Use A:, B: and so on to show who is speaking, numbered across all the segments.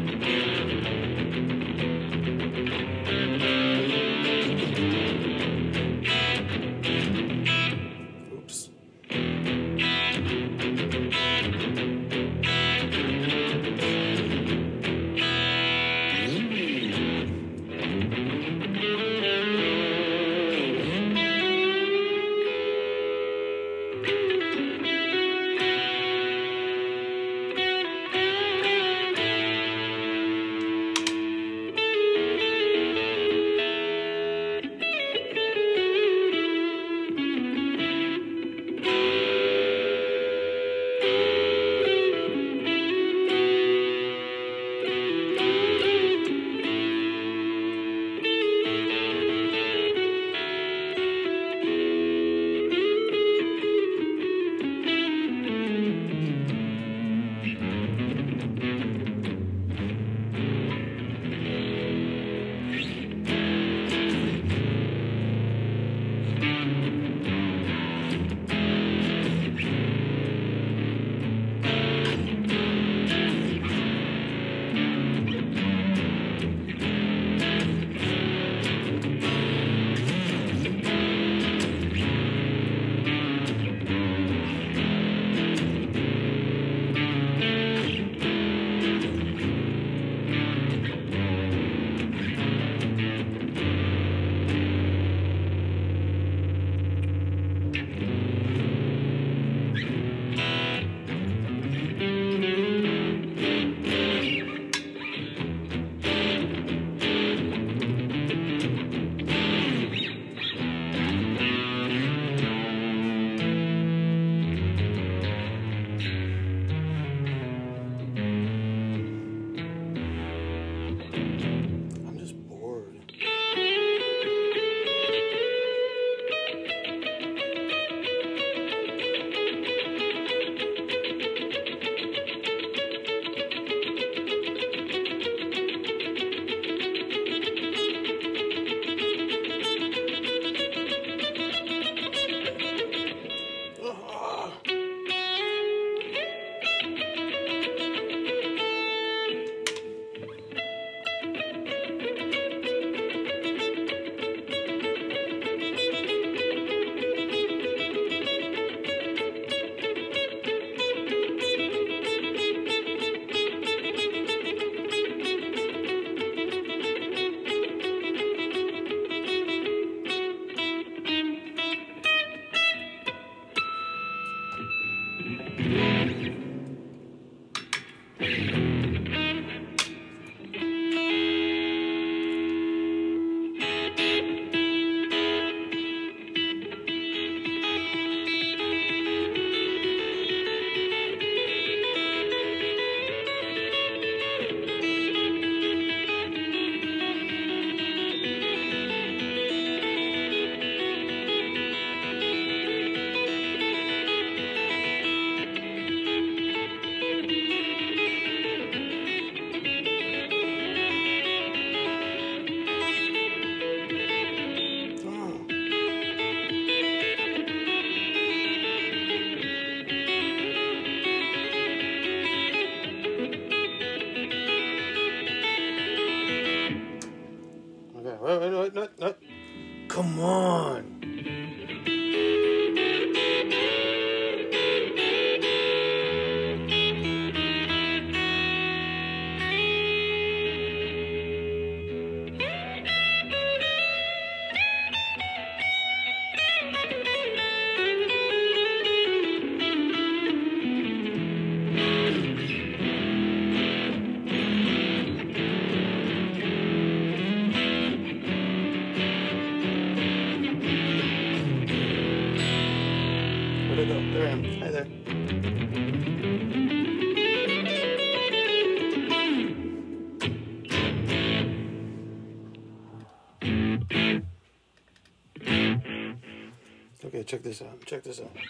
A: Oops. I'm just bored. Ugh. Okay, wait, no. Come on. Where'd I go? There I am. Hi there. Okay, check this out. Check this out.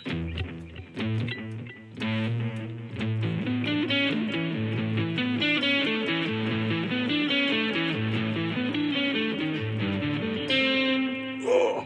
A: Oh.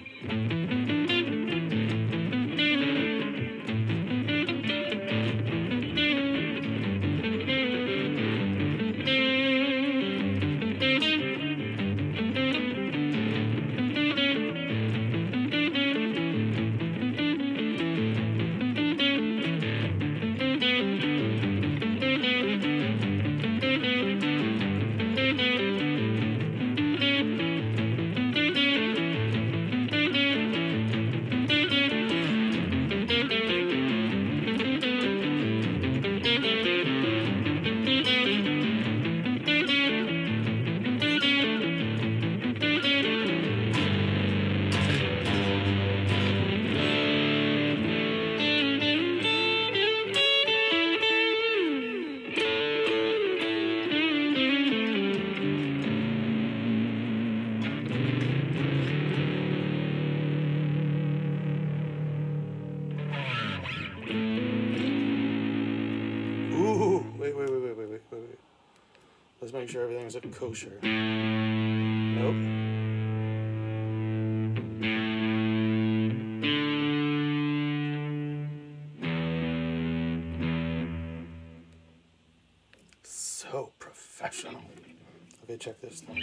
A: make sure everything's kosher. Nope. So professional. Okay, check this though.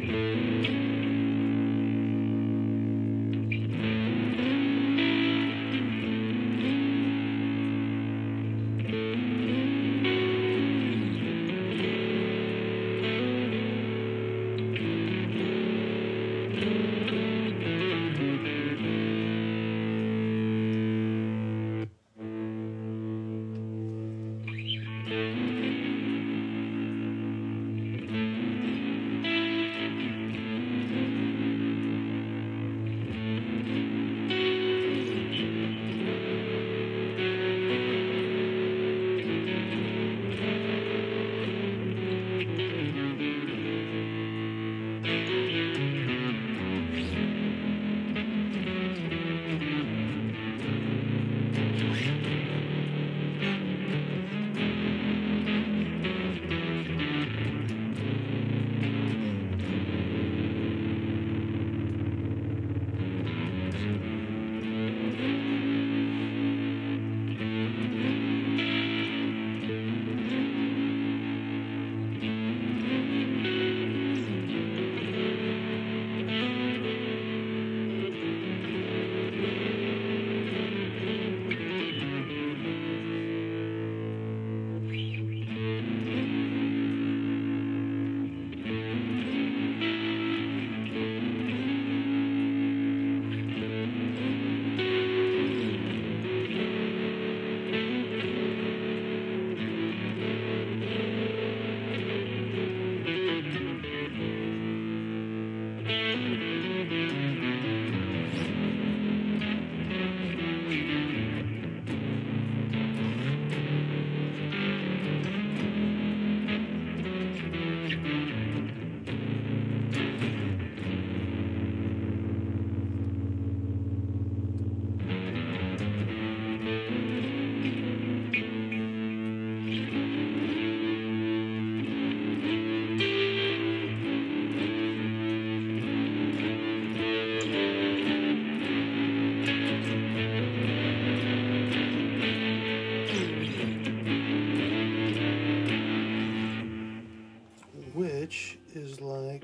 A: Which is like...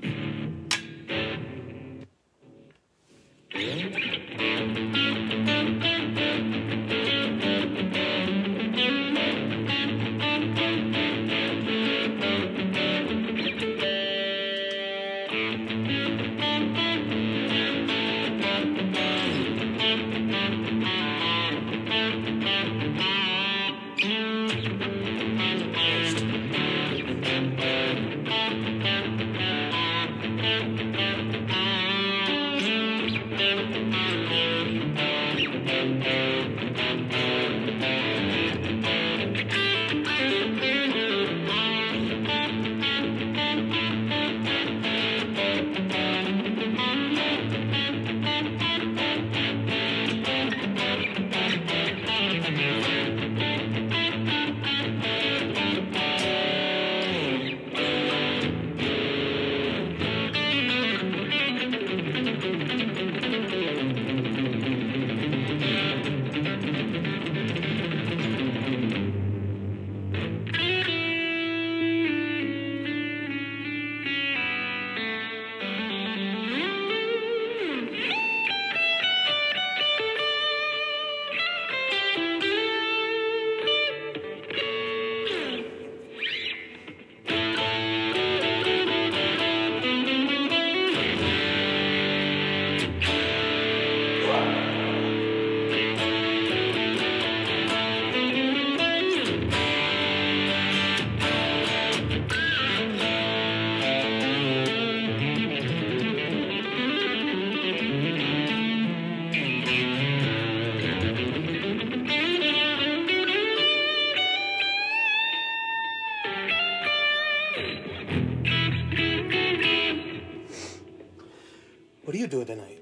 A: What are you doing tonight?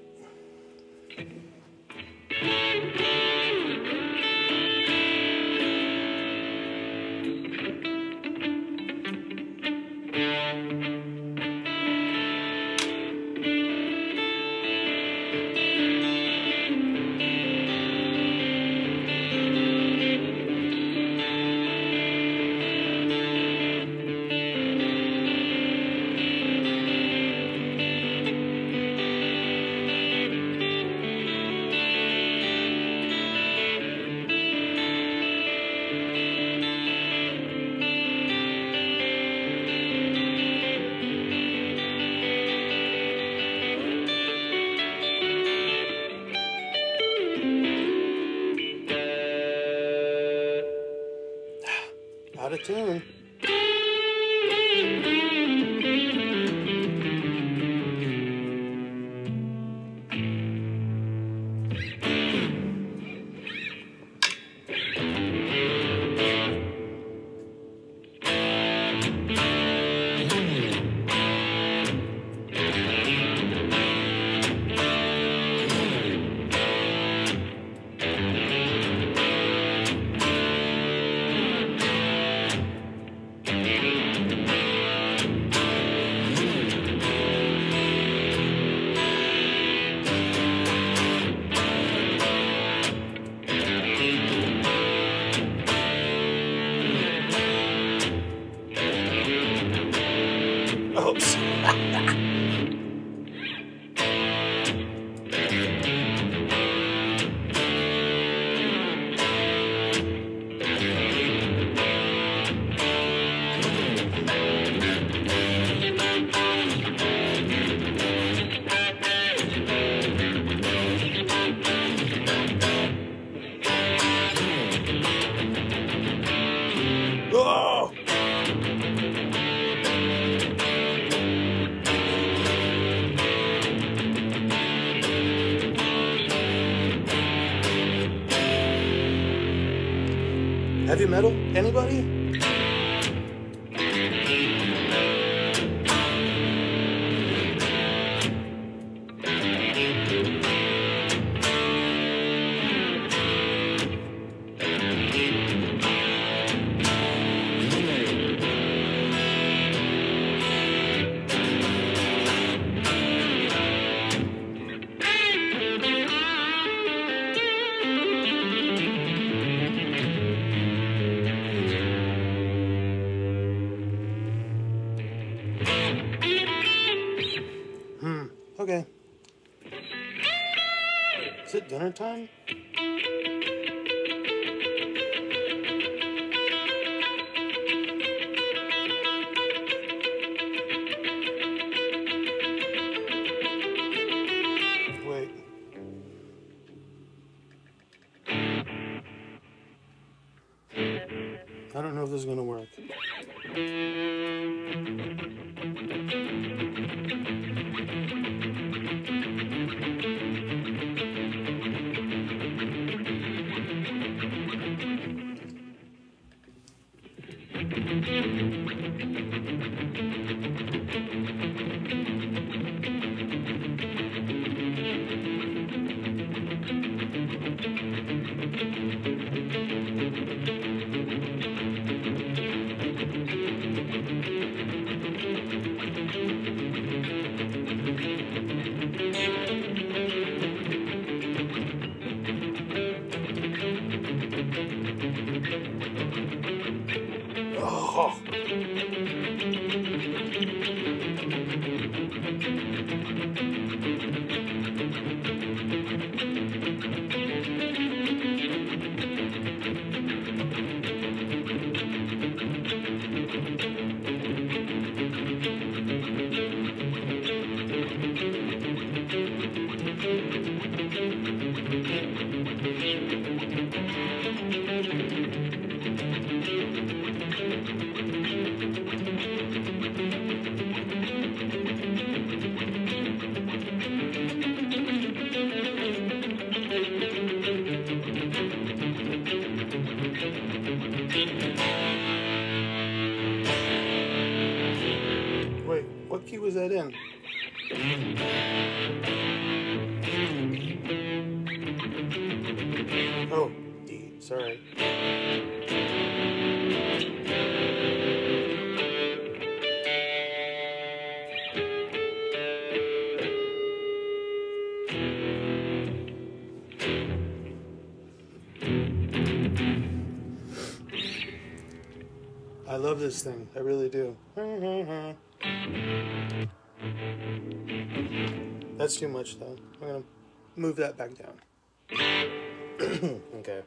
A: tune. Oops. Oh! Heavy metal? Anybody? Okay. Is it dinner time? Wait. I don't know if this is gonna work. Oh. Wait, what key was that in? Oh, D, sorry. I love this thing, I really do. That's too much though. I'm gonna move that back down. Okay.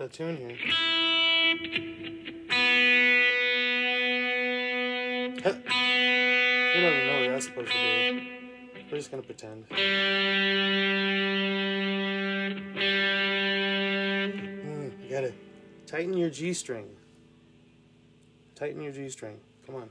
A: of tune here. We don't even know what that's supposed to be. We're just gonna pretend. You gotta tighten your G string. Tighten your G string. Come on.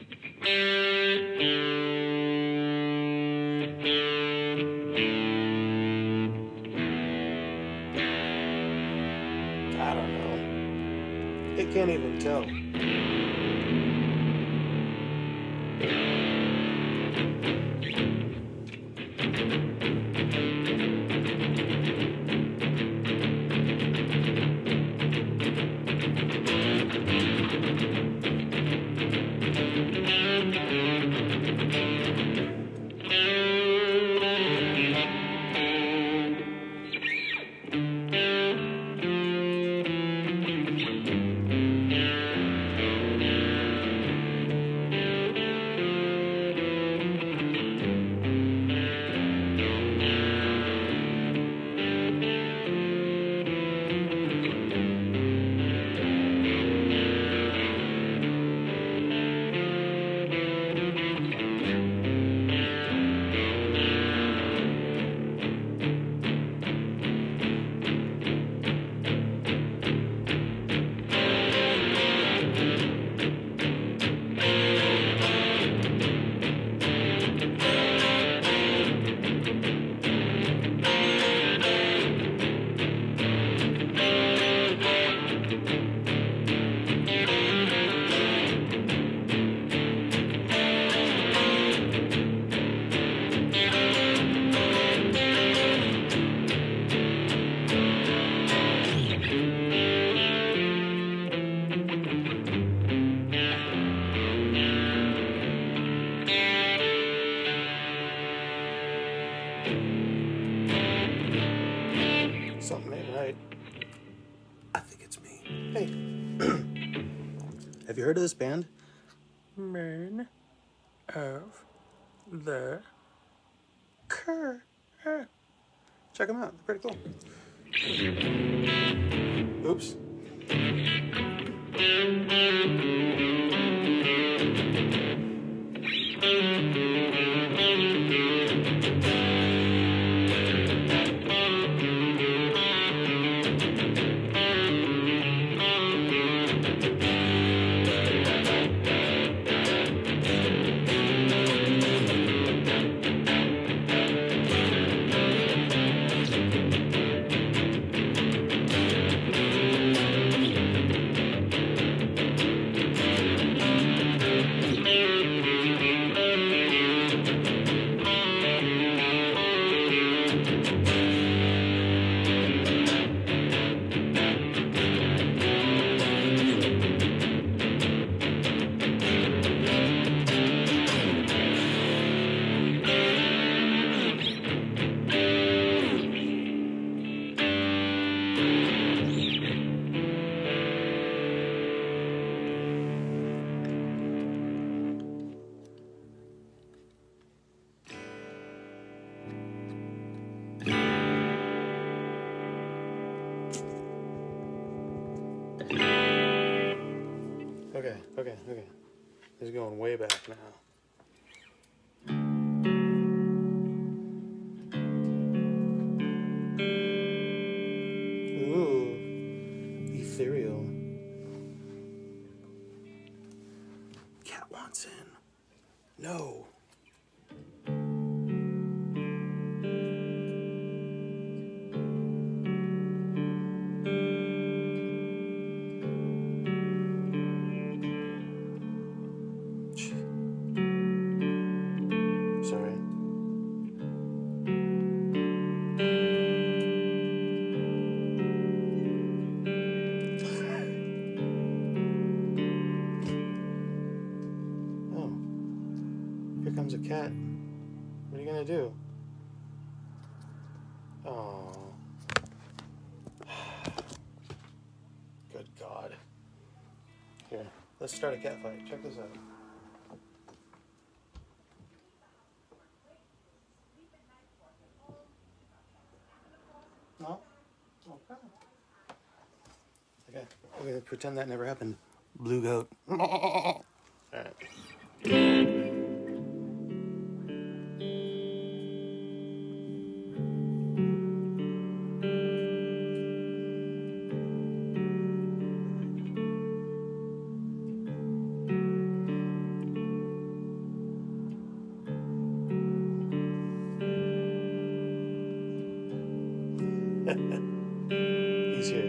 A: I don't know. It can't even tell. Something ain't right. I think it's me. Hey. Have you heard of this band? Men of the Cur. Check them out. They're pretty cool. Oops. Okay. This is going way back now. Ooh, ethereal. Cat wants in. No. Sorry. Oh, here comes a cat. What are you gonna do? Oh. Good God. Here, let's start a cat fight. Check this out. No? Okay. We're gonna pretend that never happened. Blue goat. All right. He's here.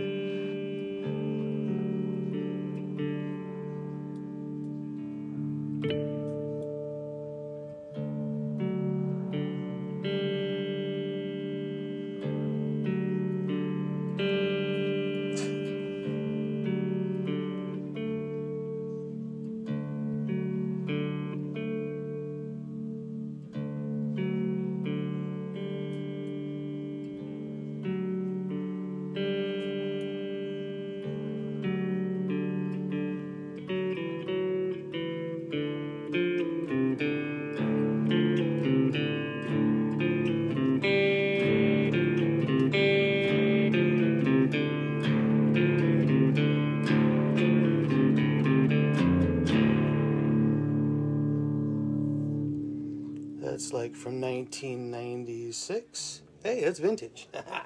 A: That's like from 1996. Hey, that's vintage. A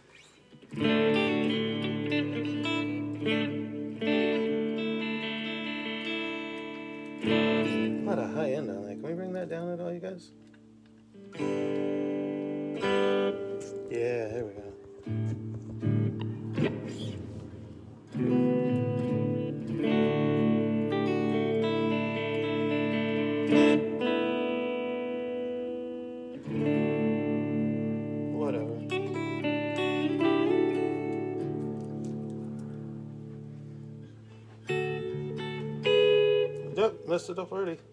A: lot of high end on that. Can we bring that down at all, you guys? Yeah, there we go. Whatever. Yep, messed it up already.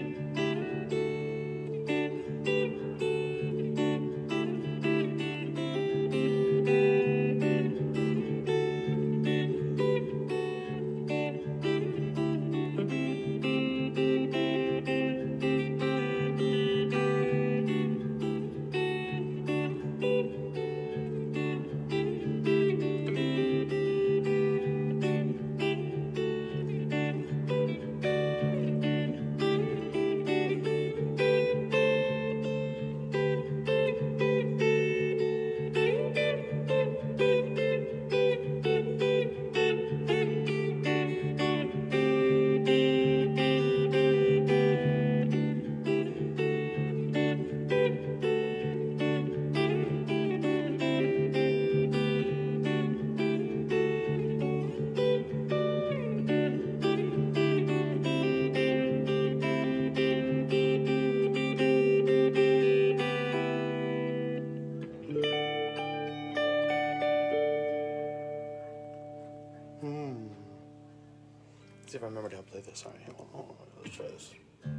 A: See if I remembered how to play this. All right, hold on. Let's try this.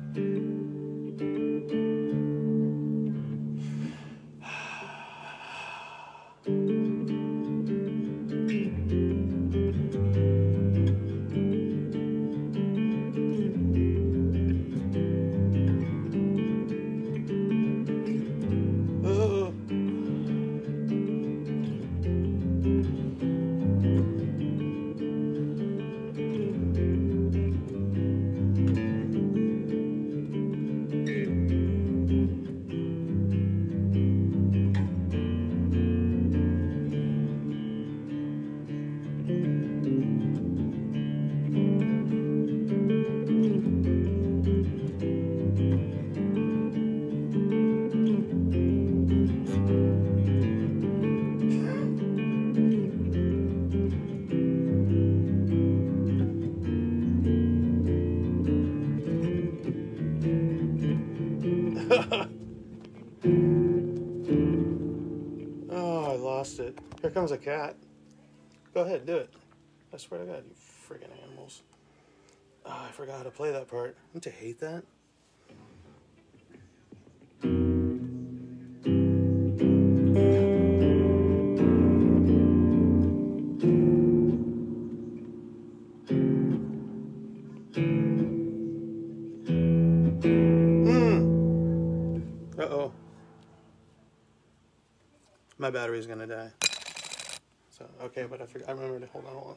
A: Oh, I lost it. Here comes a cat. Go ahead, do it. I swear to God, you friggin' animals. Oh, I forgot how to play that part. Don't you hate that? Uh-oh. My battery's gonna die. So Okay, but I remember to hold on.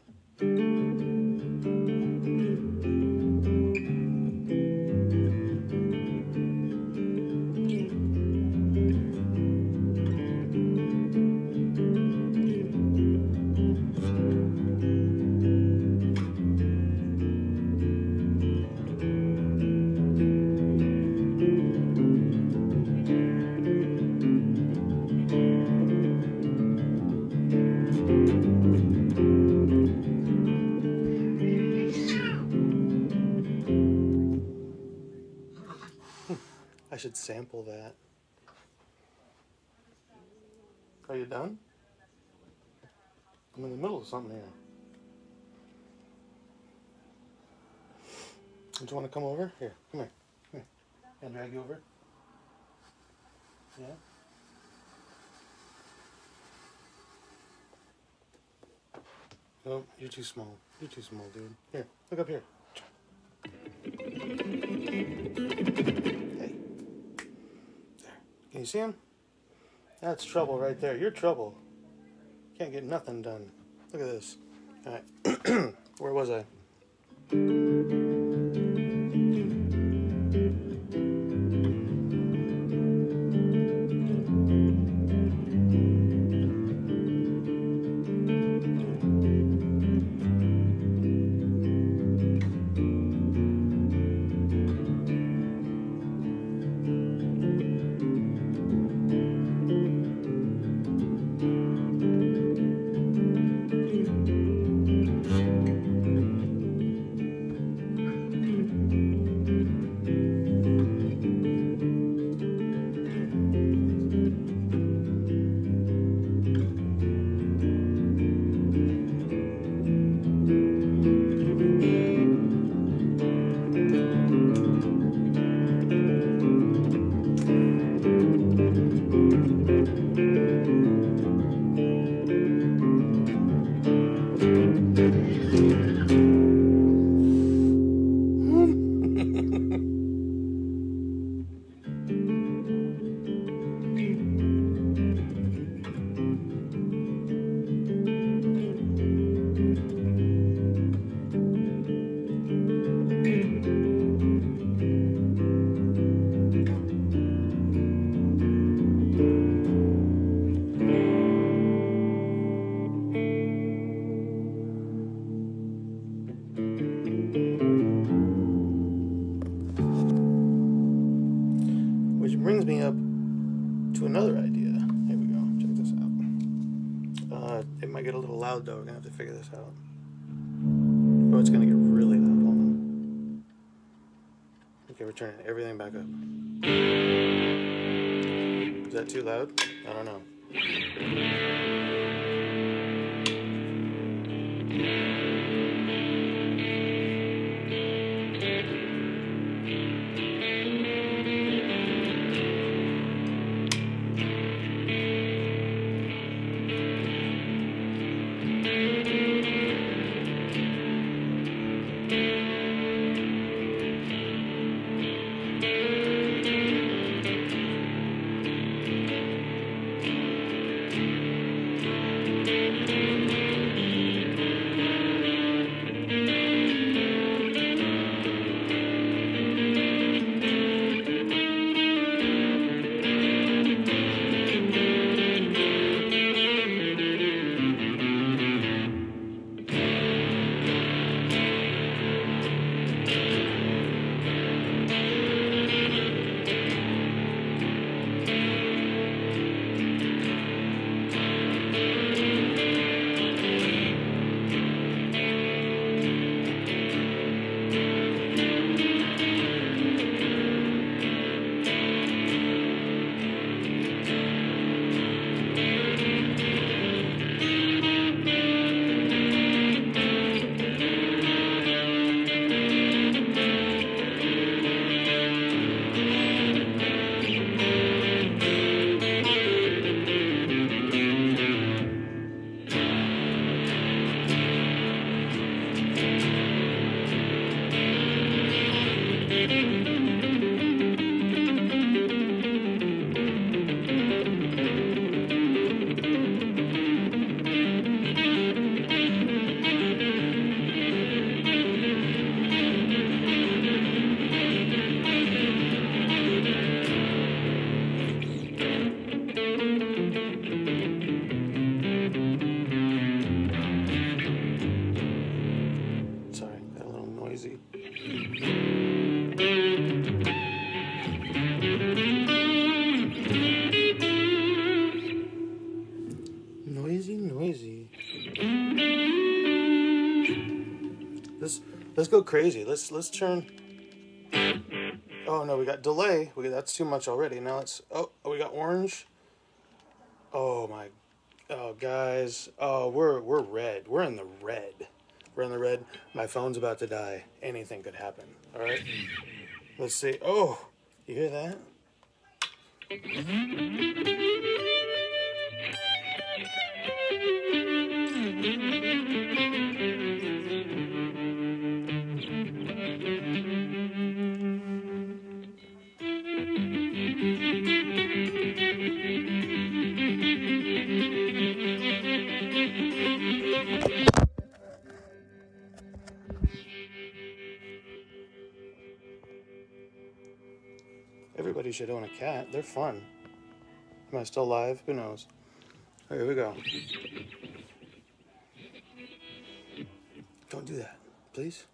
A: I should sample that. Are you done? I'm in the middle of something here. Do you want to come over? Here, come here. Come here. Can I drag you over? Yeah? No, you're too small. You're too small, dude. Here, look up here. Hey. There. Can you see him? That's trouble right there. You're trouble. Can't get nothing done. Look at this. Alright. Where was I? Which brings me up to another idea. Here we go. Check this out. It might get a little loud though. We're gonna have to figure this out. Oh, it's gonna get really loud. Hold on. Okay, we're turning everything back up. Is that too loud? I don't know. noisy. Noisy, noisy. Let's go crazy. Let's turn. Oh no, we got delay. That's too much already. Now let's. Oh, we got orange. Oh my. Oh guys. Oh, we're red. We're in the red. We're in the red. My phone's about to die. Anything could happen. All right. Let's see. Oh, you hear that? Everybody should own a cat. They're fun. Am I still live? Who knows? All right, here we go. Don't do that, please.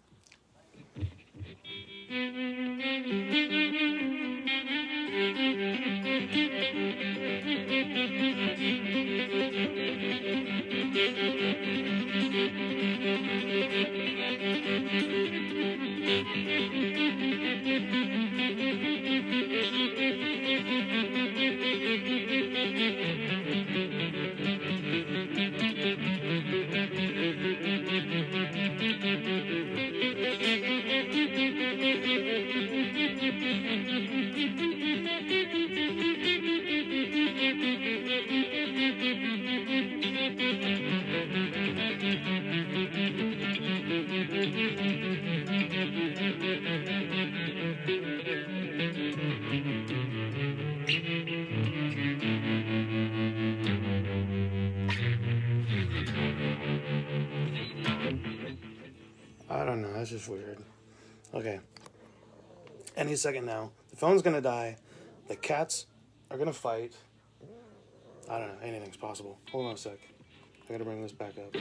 A: I don't know, that's just weird. Okay. Any second now. The phone's gonna die. The cats are gonna fight. I don't know, anything's possible. Hold on a sec. I gotta bring this back up.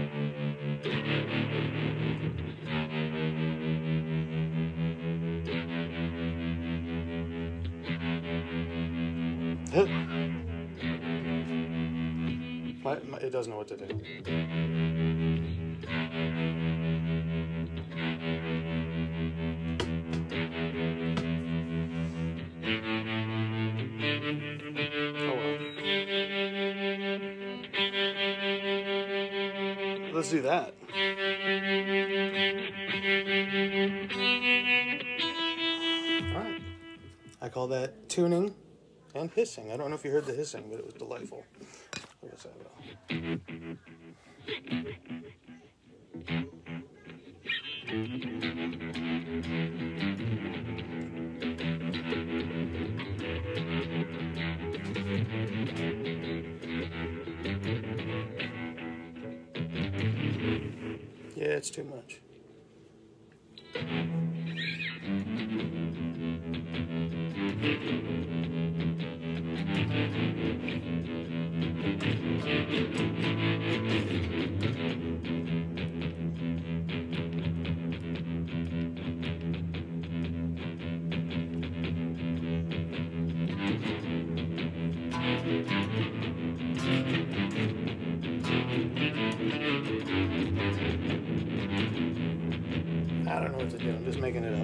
A: It doesn't know what to do. Oh well. Let's do that. Alright. I call that tuning and hissing. I don't know if you heard the hissing, but it was delightful. I guess I will. Yeah, it's too much. I don't know what to do. I'm just making it up.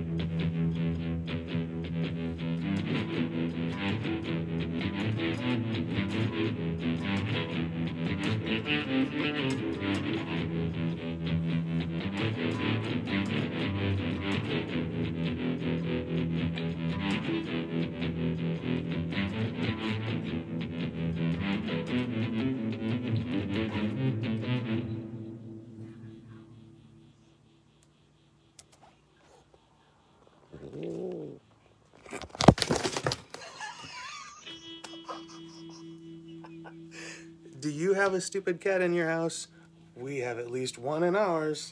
A: Do you have a stupid cat in your house? We have at least one in ours.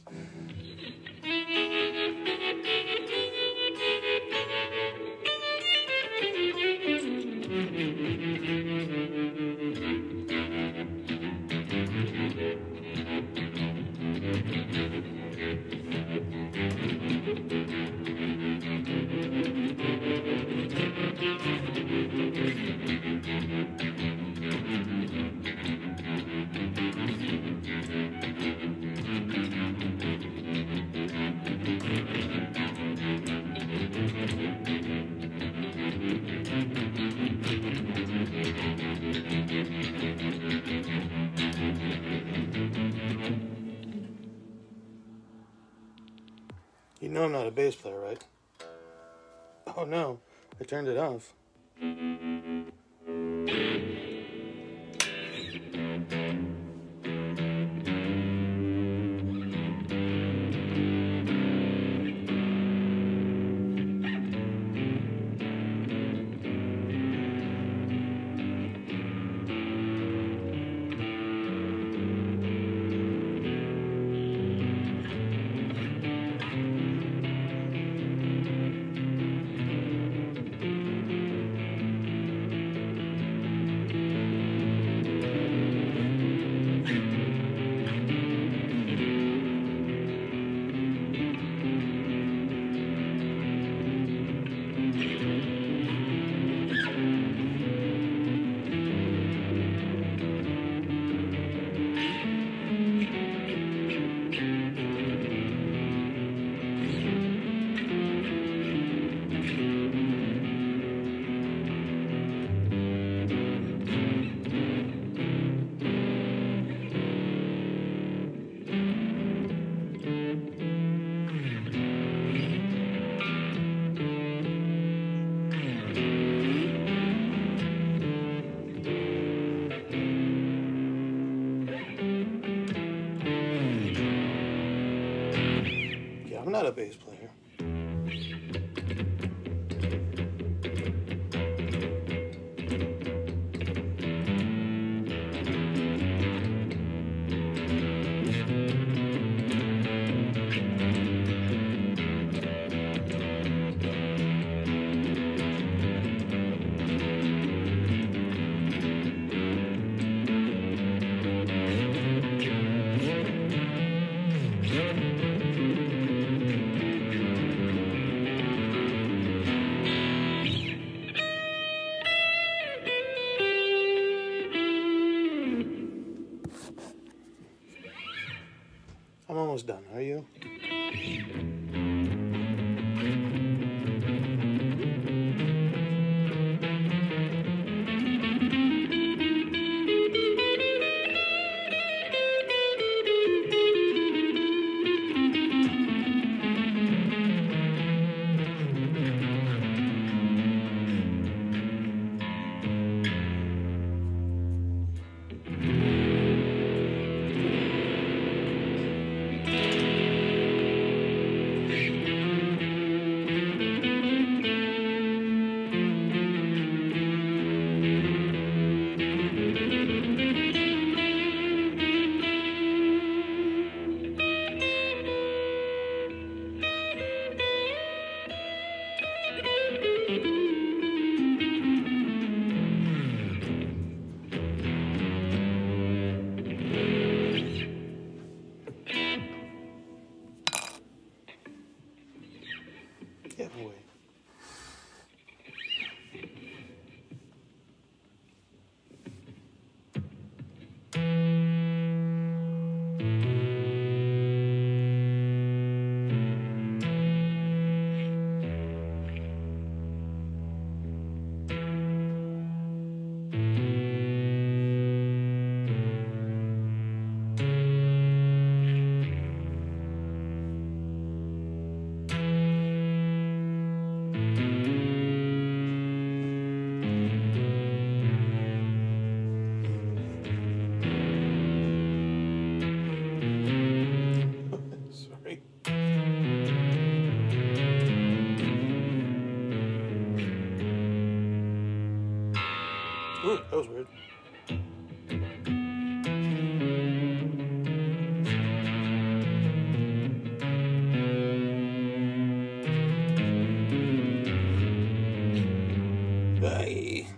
A: You know I'm not a bass player, right? Oh no, I turned it off. Yeah, I'm not a bass player. I'm almost done. Are you? Yeah, boy. Sorry. Ooh, that was weird. Aye.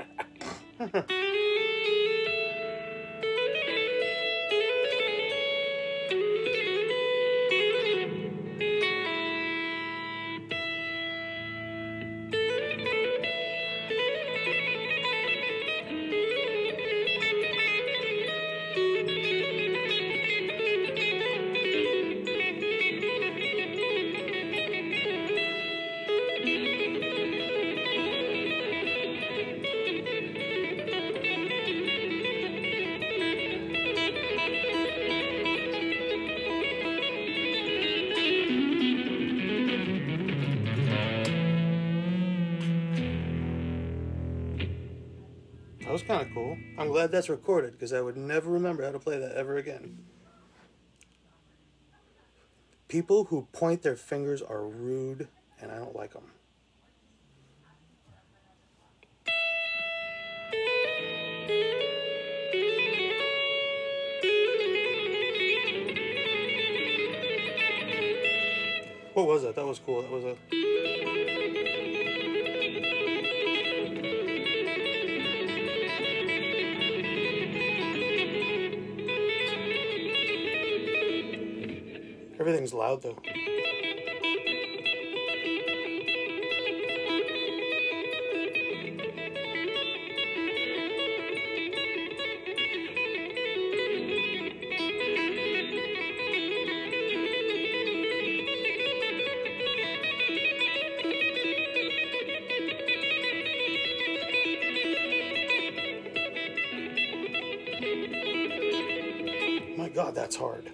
A: That was kind of cool. I'm glad that's recorded because I would never remember how to play that ever again. People who point their fingers are rude, and I don't like them. What was that? That was cool. That was a... Everything's loud though. My God, that's hard.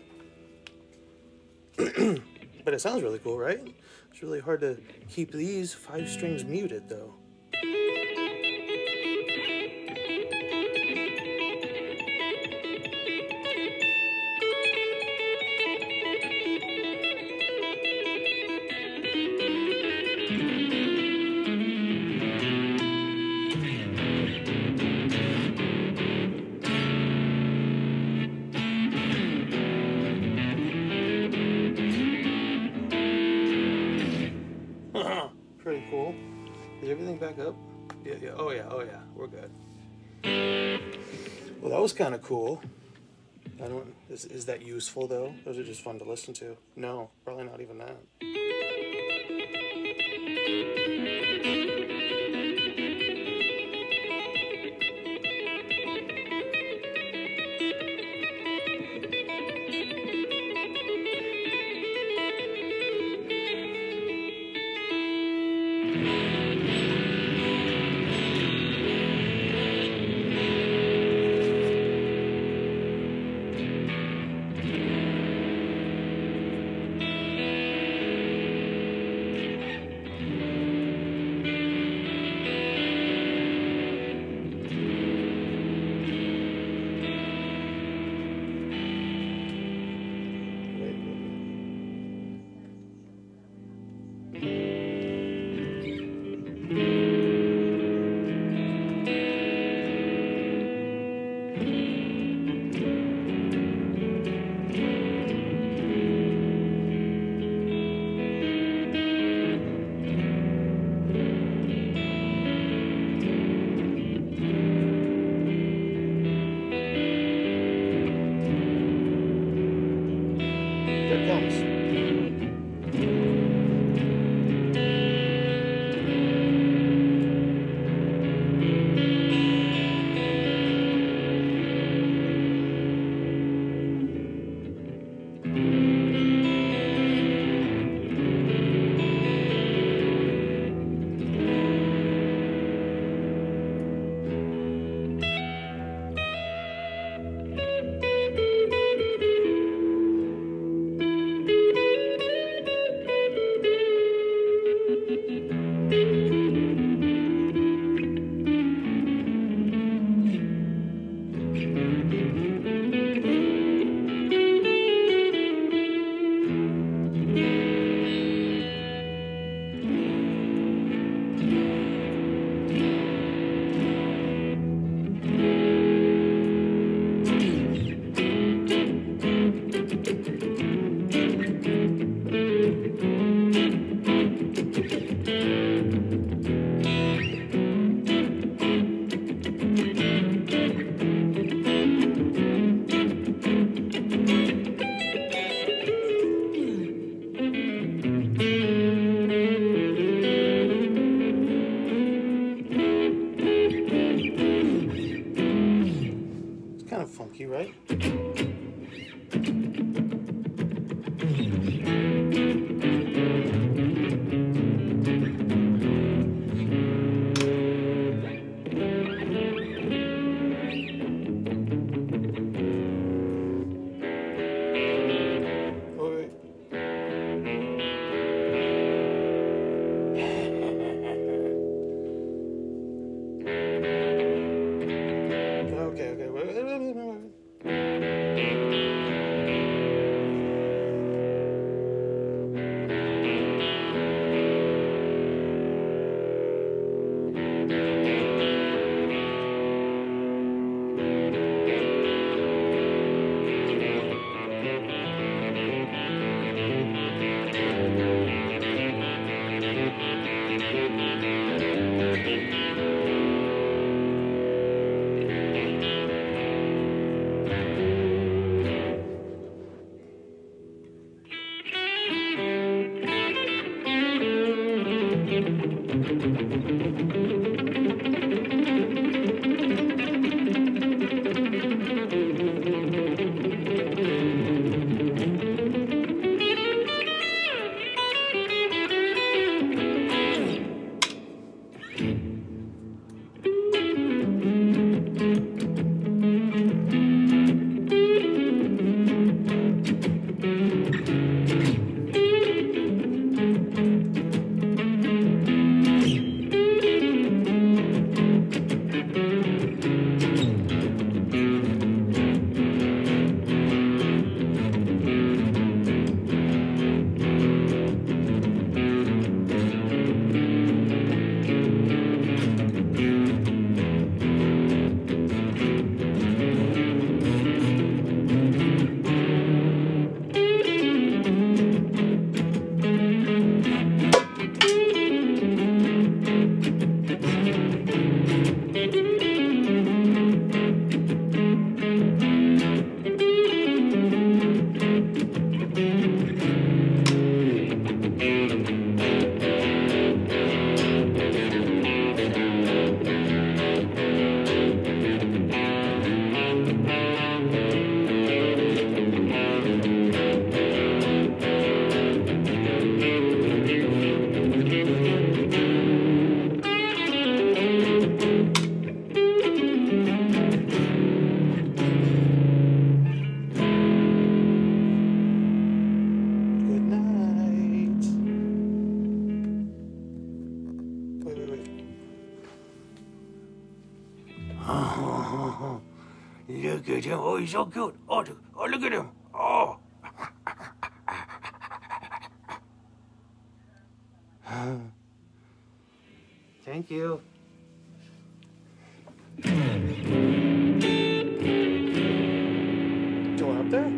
A: But it sounds really cool, right? It's really hard to keep these 5 strings muted, though. Pretty cool. Is everything back up? Yeah, yeah. Oh, yeah. Oh, yeah. We're good. Well, that was kind of cool. I don't. Is that useful though? Those are just fun to listen to. No, probably not even that. pinky, right? Okay. Wait. Look at him. Oh, he's so cute. Oh, look at him. Oh. Thank you. Door up there?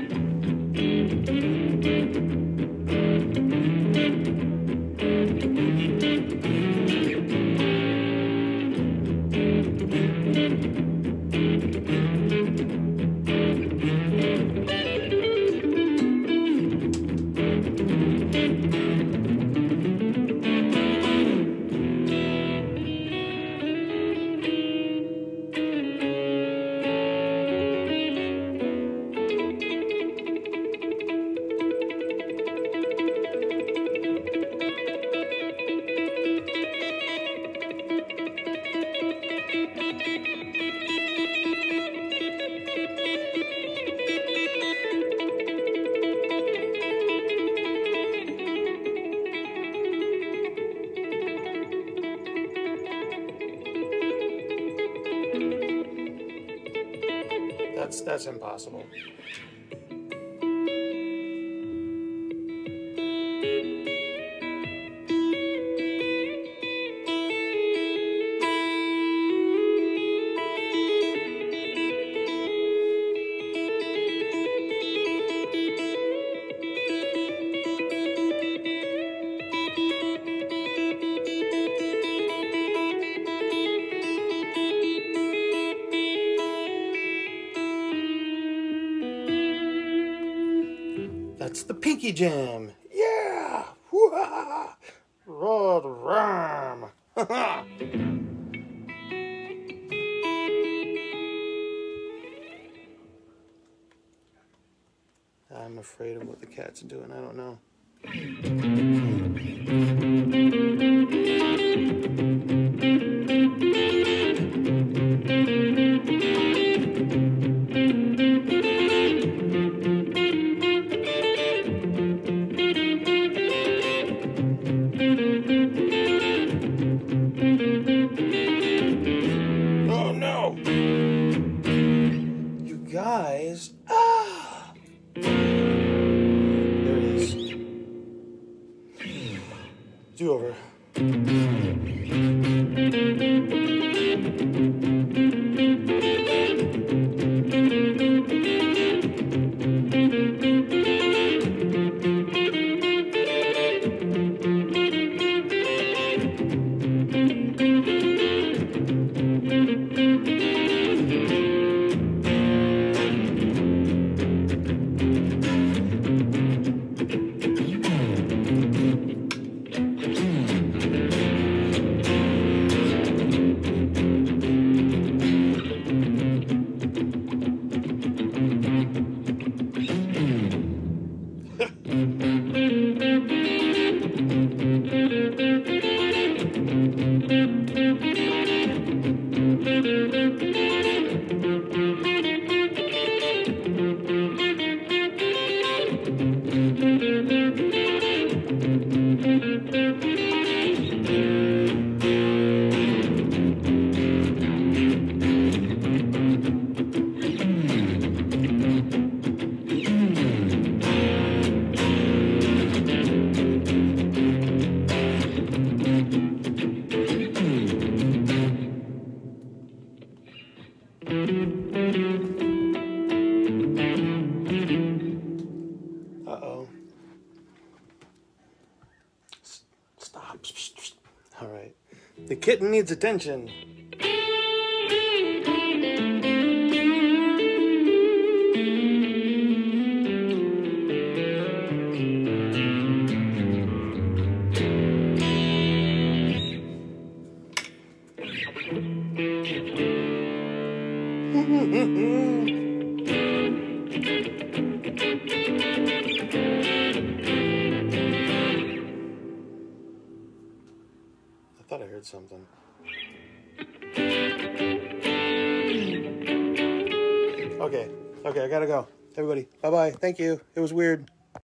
A: That's impossible. That's the Pinky Jam. Yeah! Woo-ha! Rod Ram! afraid of what the cat's doing. I don't know. Oh no! You guys. Ah! There it is. Do over. Uh-oh. Stop. All right. The kitten needs attention. I thought I heard something. Okay, I gotta go. Everybody, bye-bye. Thank you. It was weird.